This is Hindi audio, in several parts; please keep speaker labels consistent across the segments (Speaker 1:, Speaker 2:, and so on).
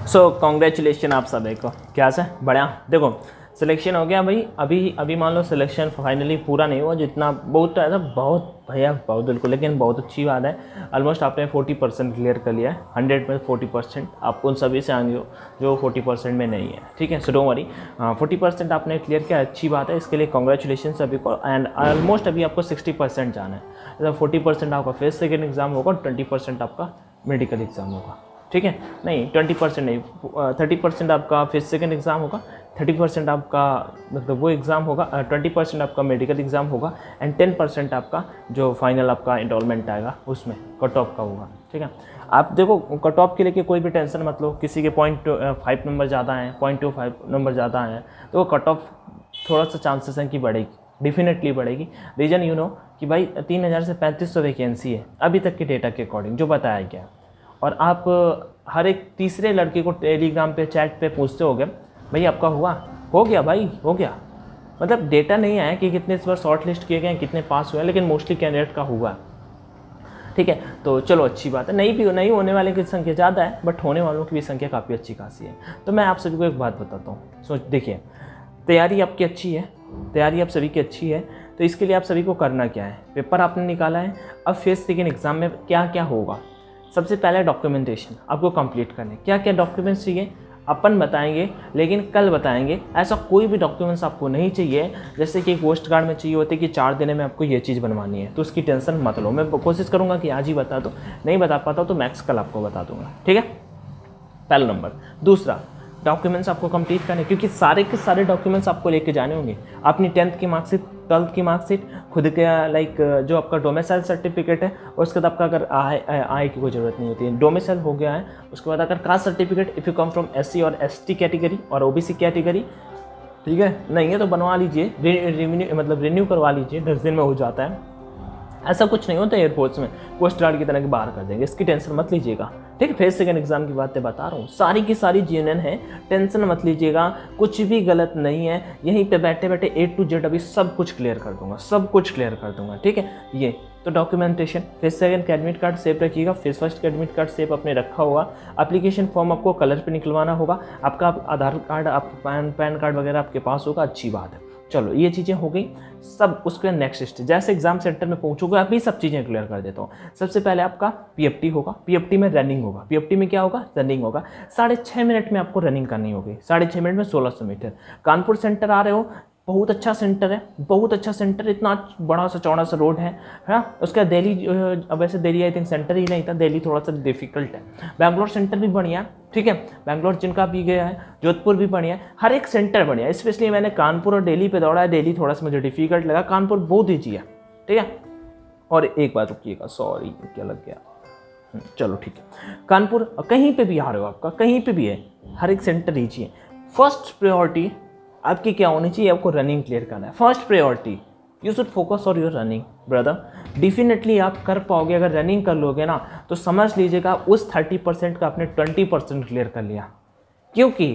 Speaker 1: सो कॉन्ग्रेचुलेशन आप सभी को। क्या से बढ़िया, देखो सिलेक्शन हो गया भाई। अभी मान लो सिलेक्शन फाइनली पूरा नहीं हुआ, जितना बहुत बहुत भैया बहुत बिल्कुल, लेकिन बहुत अच्छी बात है। ऑलमोस्ट आपने 40% क्लियर कर लिया है। 100 में 40% आप उन सभी से आगे हो जो 40% में नहीं है, ठीक है। सो डोंट वरी, 40% आपने क्लियर किया, अच्छी बात है। इसके लिए कॉन्ग्रेचुलेशन सभी को। एंड ऑलमोस्ट अभी आपको 60% जाना है। मतलब 40% आपका फर्स्ट सेकेंड एग्जाम होगा, 20% आपका मेडिकल एग्जाम होगा, ठीक है। नहीं 20% नहीं, 30% आपका फर्स्ट सेकेंड एग्ज़ाम होगा, 30% आपका मतलब वो एग्ज़ाम होगा, 20% आपका मेडिकल एग्ज़ाम होगा, एंड 10% आपका जो फाइनल आपका इंटॉलमेंट आएगा उसमें कट ऑफ का होगा, ठीक है। आप देखो कट ऑफ के लिए कोई भी टेंशन मत लो। किसी के 0.5 नंबर ज़्यादा हैं, 0.25 नंबर ज़्यादा हैं, तो कट ऑफ थोड़ा सा चांसेस हैं कि बढ़ेगी, डेफिनेटली बढ़ेगी। रीज़न यू नो कि भाई 3000 से 3500 वैकेंसी है अभी तक के डेटा के अकॉर्डिंग जो बताया गया। और आप हर एक तीसरे लड़के को टेलीग्राम पे चैट पे पूछते होगे भाई आपका हुआ, हो गया भाई, हो गया। मतलब डेटा नहीं आया कि कितने इस बार शॉर्ट लिस्ट किए गए, कितने पास हुए, लेकिन मोस्टली कैंडिडेट का हुआ, ठीक है। तो चलो अच्छी बात है। नहीं होने वाले की संख्या ज़्यादा है, बट होने वालों की भी संख्या काफ़ी अच्छी खासी है। तो मैं आप सभी को एक बात बताता हूँ। सोच देखिए, तैयारी आपकी अच्छी है, तैयारी आप सभी की अच्छी है। तो इसके लिए आप सभी को करना क्या है, पेपर आपने निकाला है, अब फर्स्ट सेकेंड एग्जाम में क्या क्या होगा। सबसे पहले डॉक्यूमेंटेशन आपको कंप्लीट करने, क्या क्या डॉक्यूमेंट्स चाहिए अपन बताएंगे, लेकिन कल बताएंगे। ऐसा कोई भी डॉक्यूमेंट्स आपको नहीं चाहिए जैसे कि पोस्ट कार्ड में चाहिए होते कि 4 दिन में आपको ये चीज़ बनवानी है, तो उसकी टेंशन मत लो। मैं कोशिश करूँगा कि आज ही बता दो, नहीं बता पाता तो मैक्स कल आपको बता दूंगा, ठीक है। पहला नंबर। दूसरा, डॉक्यूमेंट्स आपको कंप्लीट करने, क्योंकि सारे के सारे डॉक्यूमेंट्स आपको लेके जाने होंगे। अपनी 10th की मार्कशीट, 12th की मार्कशीट, खुद के लाइक जो आपका डोमिसाइल सर्टिफिकेट है, और उसके बाद आपका अगर आय की कोई ज़रूरत नहीं होती है, डोमिसाइल हो गया है। उसके बाद अगर caste certificate, if you come from SC और ST कैटेगरी और OBC कैटेगरी, ठीक है, नहीं है तो बनवा लीजिए, मतलब रिन्यू करवा लीजिए, 10 दिन में हो जाता है। ऐसा कुछ नहीं होता एयरफोर्स में कोस्ट गार्ड की तरह के बाहर कर देंगे, इसकी टेंशन मत लीजिएगा, ठीक है। फर्स्ट सेकंड एग्जाम की बातें बता रहा हूँ, सारी की सारी जेन्युइन है, टेंशन मत लीजिएगा, कुछ भी गलत नहीं है। यहीं पे बैठे बैठे A to Z अभी सब कुछ क्लियर कर दूंगा, सब कुछ क्लियर कर दूंगा, ठीक है। ये तो डॉक्यूमेंटेशन, फर्स्ट सेकंड का एडमिट कार्ड सेव रखिएगा, फर्स्ट का एडमिट कार्ड सेव अपने रखा होगा। एप्लीकेशन फॉर्म आपको कलर पे निकलवाना होगा, आपका आधार कार्ड, आपका पैन कार्ड वगैरह आपके पास होगा, अच्छी बात है। चलो ये चीज़ें हो गई सब। उसके नेक्स्ट स्टेज, जैसे एग्जाम सेंटर में पहुंचोगे अभी सब चीज़ें क्लियर कर देता हूँ। सबसे पहले आपका PFT होगा, PFT में रनिंग होगा। PFT में क्या होगा, रनिंग होगा। 6.5 मिनट में आपको रनिंग करनी होगी, 6.5 मिनट में 1600 मीटर। कानपुर सेंटर आ रहे हो, बहुत अच्छा सेंटर है, बहुत अच्छा सेंटर, इतना बड़ा सा चौड़ा सा रोड है, उसका दिल्ली, वैसे दिल्ली आई थिंक सेंटर ही नहीं था, दिल्ली थोड़ा सा डिफिकल्ट है। बैंगलोर सेंटर भी बढ़िया, ठीक है, बैंगलोर जिनका भी गया है, जोधपुर भी बढ़िया है, हर एक सेंटर बढ़िया है। स्पेशली मैंने कानपुर और दिल्ली पे दौड़ा है, दिल्ली थोड़ा सा मुझे डिफिकल्ट लगा, कानपुर बहुत ईजी है, ठीक है। और एक बात रुकिएगा, सॉरी क्या लग गया, चलो ठीक है। कानपुर कहीं पे भी आ रहे हो, आपका कहीं पे भी है, हर एक सेंटर ईजी है। फर्स्ट प्रायोरिटी आपकी क्या होनी चाहिए, आपको रनिंग क्लियर करना है। First priority, you should focus on your running brother. Definitely आप कर पाओगे, अगर रनिंग कर लोगे ना तो समझ लीजिएगा उस 30% का आपने 20% क्लियर कर लिया। क्योंकि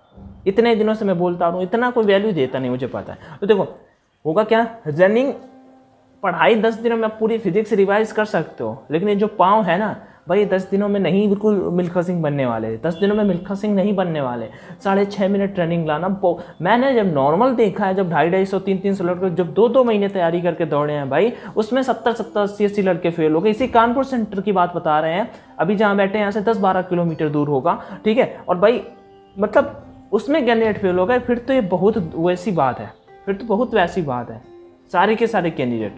Speaker 1: इतने दिनों से मैं बोलता हूँ, इतना कोई वैल्यू देता नहीं, मुझे पता है। तो देखो होगा क्या, रनिंग पढ़ाई 10 दिनों में आप पूरी फिजिक्स रिवाइज कर सकते हो, लेकिन ये जो पाँव है ना भाई 10 दिनों में नहीं बिल्कुल मिल्खा सिंह बनने वाले, 10 दिनों में मिल्खा सिंह नहीं बनने वाले। 6.5 मिनट रनिंग लाना, मैंने जब नॉर्मल देखा है, जब 250-250, 300 लड़के जब 2-2 महीने तैयारी करके दौड़े हैं भाई, उसमें 70-70, 80-80 लड़के फेल हो गए। इसी कानपुर सेंटर की बात बता रहे हैं, अभी जहाँ बैठे हैं यहाँ से 10-12 किलोमीटर दूर होगा, ठीक है। और भाई मतलब उसमें कैंडिडेट फेल हो गए, फिर तो ये बहुत वैसी बात है, फिर तो बहुत वैसी बात है। सारे के सारे कैंडिडेट,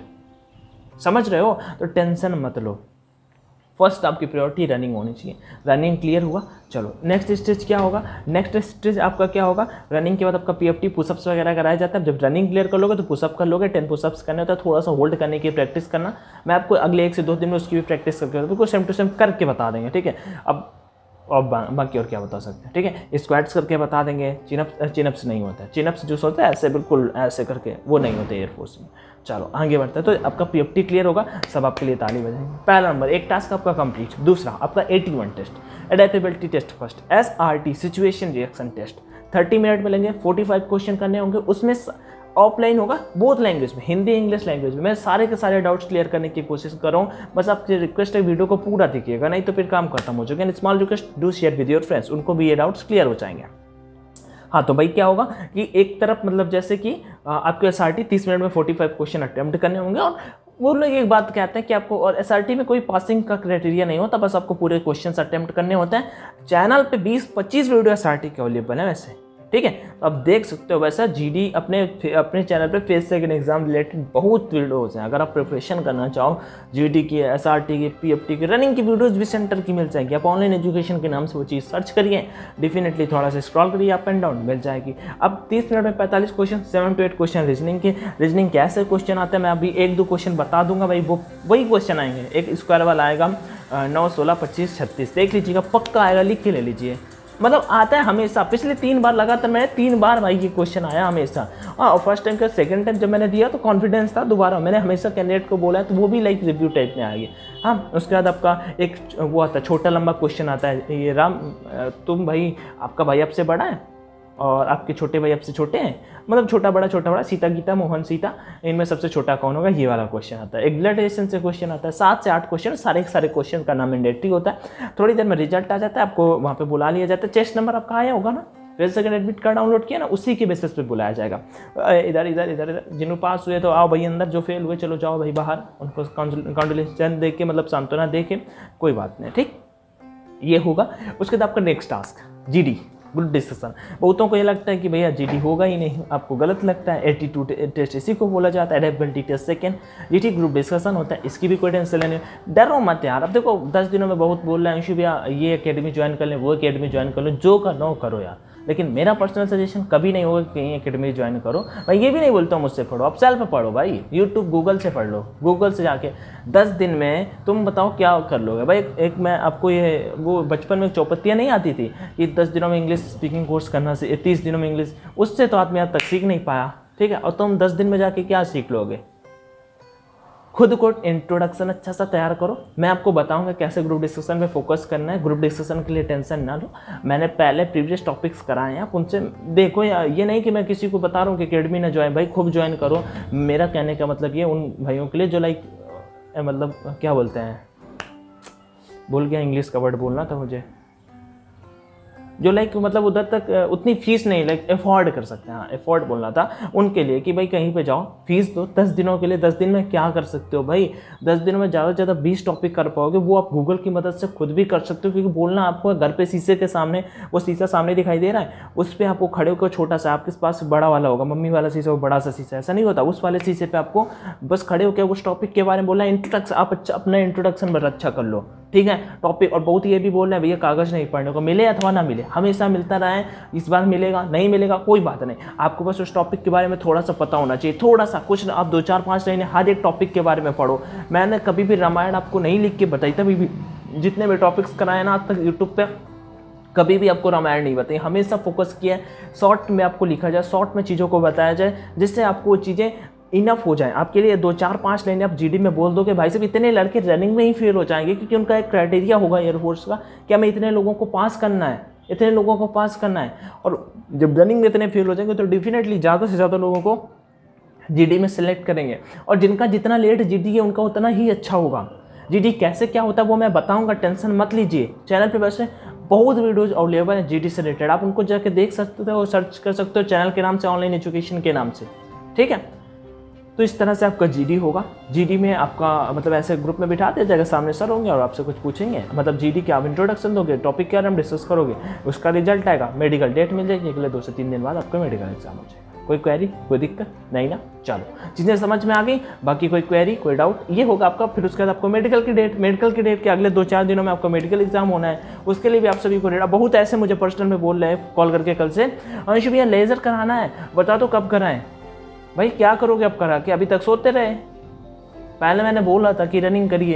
Speaker 1: समझ रहे हो, तो टेंशन मत लो। फर्स्ट आपकी प्रायोरिटी रनिंग होनी चाहिए। रनिंग क्लियर हुआ, चलो नेक्स्ट स्टेज क्या होगा। नेक्स्ट स्टेज आपका क्या होगा, रनिंग के बाद आपका PFT पुशअप्स वगैरह कराया जाता है। जब रनिंग क्लियर कर लोगे तो पुशअप कर लोगे, 10 पुशअप्स करने होता है, थोड़ा सा होल्ड करने की प्रैक्टिस करना। मैं आपको अगले 1 से 2 दिन में उसकी भी प्रैक्टिस करके बिल्कुल सेम टू सेम करके बता देंगे, ठीक है। अब और बाकी और क्या बता सकते हैं, ठीक है। स्क्वाट्स करके बता देंगे, चिनअप्स नहीं होता है, चिनअप्स जो होता है ऐसे बिल्कुल ऐसे करके वो नहीं होते एयरफोर्स में। चलो आगे बढ़ते हैं। तो आपका PFT क्लियर होगा, सब आपके लिए ताली बजाएंगे। पहला नंबर, एक टास्क आपका कंप्लीट। दूसरा आपका 81 test, adaptability test first, SRT situation reaction test 30 minute में लेंगे, 45 क्वेश्चन करने होंगे। उसमें ऑफलाइन होगा बोथ लैंग्वेज में, हिंदी इंग्लिश लैंग्वेज में। मैं सारे के सारे डाउट्स क्लियर करने की कोशिश कर रहा हूँ। बस आपकी रिक्वेस्ट है वीडियो को पूरा देखिएगा, नहीं तो फिर काम खत्म हो जाएगा। Small request, do share with your friends, उनको भी ये डाउट्स क्लियर हो जाएंगे। हाँ, तो भाई क्या होगा कि एक तरफ मतलब जैसे कि आपको SRT 30 मिनट में 45 क्वेश्चन अटेम्प्ट करने होंगे। और वो लोग एक बात कहते हैं कि आपको, और SRT में कोई पासिंग का क्राइटेरिया नहीं होता, बस आपको पूरे क्वेश्चंस अटेम्प्ट करने होते हैं। चैनल पे 20-25 वीडियो SRT के अवेलेबल है वैसे, ठीक है। तो आप देख सकते हो वैसा GD अपने चैनल पे फेस सेकंड एग्जाम रिलेटेड बहुत वीडियोज़ हैं। अगर आप प्रिपरेशन करना चाहो GD की, SRT की, PFT की, रनिंग की वीडियोज़ भी सेंटर की मिल जाएगी। आप ऑनलाइन एजुकेशन के नाम से वो चीज़ सर्च करिए, डेफिनेटली थोड़ा सा स्क्रॉल करिए अप एंड डाउन, मिल जाएगी। अब 30 मिनट में 45 क्वेश्चन, 7 to 8 क्वेश्चन रीजनिंग के। रीजनिंग कैसे क्वेश्चन आते हैं मैं अभी 1-2 क्वेश्चन बता दूंगा भाई, वो वही क्वेश्चन आएंगे। एक स्क्वायर वाला आएगा 9, 16, 25, 36, देख लीजिएगा, पक्का आएगा, लिख के ले लीजिए। मतलब आता है हमेशा, पिछले 3 बार लगातार मैंने 3 बार भाई ये क्वेश्चन आया हमेशा। और फर्स्ट टाइम का सेकंड टाइम जब मैंने दिया तो कॉन्फिडेंस था, दोबारा मैंने हमेशा कैंडिडेट को बोला है, तो वो भी लाइक रिव्यू टाइप में आएगी। हाँ, उसके बाद आपका एक वो आता है छोटा लंबा क्वेश्चन आता है, ये राम तुम भाई, आपका भाई आपसे बड़ा है और आपके छोटे भाई आपसे छोटे हैं, मतलब छोटा बड़ा, सीता गीता मोहन सीता, इनमें सबसे छोटा कौन होगा, ये वाला क्वेश्चन आता है। एक ब्लड रिलेशन से क्वेश्चन आता है, 7 से 8 क्वेश्चन, सारे क्वेश्चन का नाम मैंडेटरी होता है। थोड़ी देर में रिजल्ट आ जाता है, आपको वहाँ पे बुला लिया जाता है। चेस्ट नंबर आपका आया होगा ना, फिर सेकंड एडमिट कार्ड डाउनलोड किया ना, उसी के बेसिस पे बुलाया जाएगा। इधर जिन्होंने पास हुए तो आओ भाई अंदर, जो फेल हुए चलो जाओ भाई बाहर, उनको कॉन्डोलेंस दे के, मतलब सांत्वना दे के, कोई बात नहीं, ठीक, ये होगा। उसके बाद आपका next task GD group discussion. बहुतों को ये लगता है कि भैया GD होगा ही नहीं, आपको गलत लगता है। एटीट्यूड टेस्ट इसी को बोला जाता है, adaptability test second, GD group discussion होता है, इसकी भी कोई टेंशन लेने, डरो मत यार। अब देखो 10 दिनों में बहुत बोल रहे हैं अंशु भैया ये अकेडमी ज्वाइन कर लें, वो अकेडमी ज्वाइन कर लो, जो करना हो करो यार, लेकिन मेरा पर्सनल सजेशन कभी नहीं होगा कि कहीं अकेडमी ज्वाइन करो। मैं ये भी नहीं बोलता हूँ मुझसे पढ़ो, आप सेल्फ पढ़ो भाई, यूट्यूब गूगल से पढ़ लो, गूगल से जाके 10 दिन में तुम बताओ क्या कर लोगे भाई। एक मैं आपको ये, वो बचपन में चौपत्तियाँ नहीं आती थी कि 10 दिनों में इंग्लिश स्पीकिंग कोर्स करना से 30 दिनों में इंग्लिश, उससे तो आदमी आज तक सीख नहीं पाया, ठीक है। और तुम 10 दिन में जाके क्या सीख लोगे। खुद को इंट्रोडक्शन अच्छा सा तैयार करो, मैं आपको बताऊंगा कैसे ग्रुप डिस्कशन पे फोकस करना है। ग्रुप डिस्कशन के लिए टेंशन ना लो, मैंने पहले प्रीवियस टॉपिक्स कराए हैं, आप उनसे देखो। ये नहीं कि मैं किसी को बता रहा हूँ कि अकेडमी ना ज्वाइन, भाई खूब ज्वाइन करो। मेरा कहने का मतलब ये उन भाइयों के लिए जो लाइक मतलब क्या बोलते हैं, भूल गया इंग्लिश का वर्ड बोलना था मुझे, जो लाइक मतलब उधर तक उतनी फीस नहीं लाइक अफोर्ड कर सकते हैं, हाँ अफोर्ड बोलना था उनके लिए कि भाई कहीं पे जाओ फीस दो 10 दिनों के लिए। 10 दिन में क्या कर सकते हो भाई, 10 दिनों में ज़्यादा से ज़्यादा 20 टॉपिक कर पाओगे, वो आप गूगल की मदद से खुद भी कर सकते हो। क्योंकि बोलना आपको घर पे शीशे के सामने, वो शीशा सामने दिखाई दे रहा है, उस पर आपको खड़े होकर, छोटा सा आपके पास बड़ा वाला होगा, मम्मी वाला शीशा वो बड़ा सा शीशा, ऐसा नहीं होता, उस वाले शीशे पर आपको बस खड़े होकर उस टॉपिक के बारे में बोलना, इंट्रोडक्शन आप अच्छा अपना इंट्रोडक्शन बड़ा अच्छा कर लो, ठीक है टॉपिक। और बहुत ये भी बोल रहे हैं भैया कागज़ नहीं पढ़ने को, मिले अथवा ना मिले, हमेशा मिलता रहा है, इस बार मिलेगा नहीं मिलेगा कोई बात नहीं, आपको बस उस टॉपिक के बारे में थोड़ा सा पता होना चाहिए, थोड़ा सा कुछ आप 2-4-5 लाइनें हर एक टॉपिक के बारे में पढ़ो। मैंने कभी भी रामायण आपको नहीं लिख के बताई, तभी भी जितने भी टॉपिक्स कराए ना आज तक यूट्यूब पे, कभी भी आपको रामायण नहीं बताई, हमेशा फोकस किया है शॉर्ट में आपको लिखा जाए, शॉर्ट में चीज़ों को बताया जाए, जिससे आपको वो चीज़ें इनफ हो जाए आपके लिए। 2-4-5 लाइनें आप GD में बोल दोगे, भाई साहब इतने लड़के रनिंग में ही फेल हो जाएंगे, क्योंकि उनका एक क्राइटेरिया होगा एयरफोर्स का कि हमें इतने लोगों को पास करना है, इतने लोगों को पास करना है। और जब रनिंग में इतने फेल हो जाएंगे तो डेफिनेटली ज़्यादा से ज़्यादा लोगों को GD में सेलेक्ट करेंगे, और जिनका जितना लेट GD है उनका उतना ही अच्छा होगा। GD कैसे क्या होता है वो मैं बताऊँगा, टेंशन मत लीजिए। चैनल पर वैसे बहुत वीडियोज अवेलेबल है GD से रिलेटेड, आप उनको जाके देख सकते हो, सर्च कर सकते हो चैनल के नाम से, ऑनलाइन एजुकेशन के नाम से, ठीक है। तो इस तरह से आपका GD होगा। GD में आपका मतलब ऐसे ग्रुप में बिठा दिया जाएगा, सामने सर होंगे और आपसे कुछ पूछेंगे, मतलब GD के आप इंट्रोडक्शन दोगे, टॉपिक के बारे में डिस्कस करोगे, उसका रिजल्ट आएगा, मेडिकल डेट मिल जाएगी, अगले 2 से 3 दिन बाद आपका मेडिकल एग्जाम हो जाएगा। कोई क्वेरी, कोई दिक्कत नहीं ना, चलो चीज़ें समझ में आ गई। बाकी कोई क्वेरी, कोई डाउट, ये होगा आपका। फिर उसके बाद आपको मेडिकल की डेट के अगले 2-4 दिनों में आपका मेडिकल एग्जाम होना है, उसके लिए भी आप सभी को रेडी। बहुत ऐसे मुझे पर्सनल में बोल रहे हैं कॉल करके कल से, अंशु भैया लेज़र कराना है, बता दो कब कराएं। भाई क्या करोगे अब करा के, अभी तक सोते रहे। पहले मैंने बोला था कि रनिंग करिए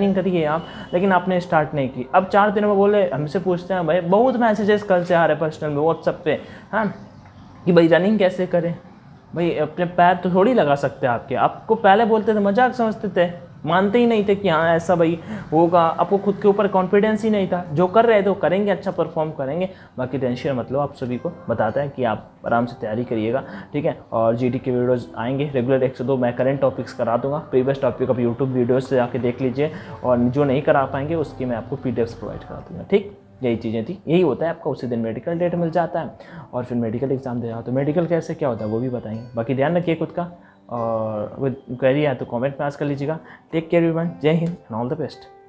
Speaker 1: आप, लेकिन आपने स्टार्ट नहीं की। अब 4 दिनों में बोले, हमसे पूछते हैं भाई, बहुत मैसेजेस कल से आ रहे पर्सनल में व्हाट्सएप पे, हाँ कि भाई रनिंग कैसे करें। भाई अपने पैर तो थोड़ी लगा सकते हैं आपके, आपको पहले बोलते थे मजाक समझते थे, मानते ही नहीं थे कि हाँ ऐसा भाई होगा, आपको खुद के ऊपर कॉन्फिडेंस ही नहीं था। जो कर रहे थे वो करेंगे, अच्छा परफॉर्म करेंगे, बाकी टेंशन मतलब आप सभी को बताता है कि आप आराम से तैयारी करिएगा, ठीक है। और जीडी के वीडियोज़ आएंगे रेगुलर 1 से 2, मैं करंट टॉपिक्स करा दूंगा, प्रीवियस टॉपिक आप यूट्यूब वीडियोज़ से जाके देख लीजिए, और जो नहीं करा पाएंगे उसकी मैं आपको PDFs प्रोवाइड करा दूँगा, ठीक। यही चीज़ें थी, यही होता है आपका। उसी दिन मेडिकल डेट मिल जाता है और फिर मेडिकल एग्जाम दे जाओ। तो मेडिकल कैसे क्या होता है वो भी बताएंगे। बाकी ध्यान रखिए खुद का, और कोई क्वेरी है तो कमेंट में आस्क कर लीजिएगा। Take care everyone, Jai Hind and all the best.